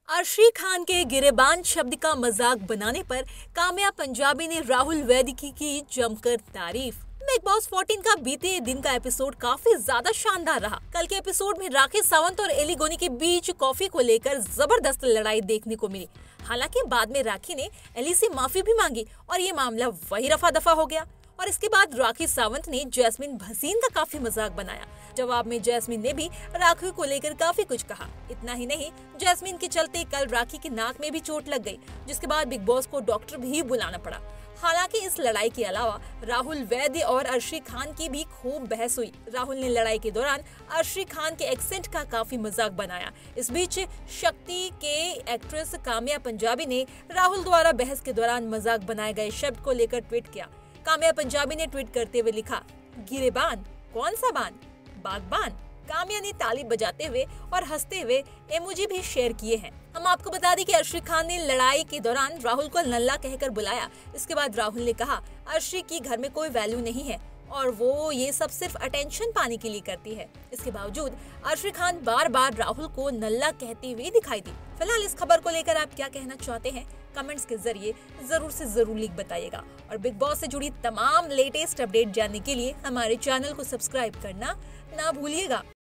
अर्शी खान के गिरेबान शब्द का मजाक बनाने पर काम्या पंजाबी ने राहुल वैद्य की जमकर तारीफ। बिग बॉस 14 का बीते दिन का एपिसोड काफी ज्यादा शानदार रहा। कल के एपिसोड में राखी सावंत और एली गोनी के बीच कॉफी को लेकर जबरदस्त लड़ाई देखने को मिली। हालांकि बाद में राखी ने एली से माफी भी मांगी और ये मामला वही रफा दफा हो गया। और इसके बाद राखी सावंत ने जैस्मिन भसीन का काफी मजाक बनाया। जवाब में जैस्मिन ने भी राखी को लेकर काफी कुछ कहा। इतना ही नहीं, जैस्मिन के चलते कल राखी की नाक में भी चोट लग गई, जिसके बाद बिग बॉस को डॉक्टर भी बुलाना पड़ा। हालांकि इस लड़ाई के अलावा राहुल वैद्य और अर्शी खान की भी खूब बहस हुई। राहुल ने लड़ाई के दौरान अर्शी खान के एक्सेंट का काफी मजाक बनाया। इस बीच शक्ति के एक्ट्रेस काम्या पंजाबी ने राहुल द्वारा बहस के दौरान मजाक बनाए गए शब्द को लेकर ट्वीट किया। काम्या पंजाबी ने ट्वीट करते हुए लिखा, गिरेबान कौन सा बान, बागबान। काम्या ने ताली बजाते हुए और हंसते हुए इमोजी भी शेयर किए हैं। हम आपको बता दें कि अर्शी खान ने लड़ाई के दौरान राहुल को नल्ला कहकर बुलाया। इसके बाद राहुल ने कहा, अर्शी की घर में कोई वैल्यू नहीं है और वो ये सब सिर्फ अटेंशन पाने के लिए करती है। इसके बावजूद अर्शी खान बार बार राहुल को नल्ला कहती हुई दिखाई दी। फिलहाल इस खबर को लेकर आप क्या कहना चाहते हैं, कमेंट्स के जरिए जरूर से जरूर लिख बताइएगा। और बिग बॉस से जुड़ी तमाम लेटेस्ट अपडेट जानने के लिए हमारे चैनल को सब्सक्राइब करना ना भूलिएगा।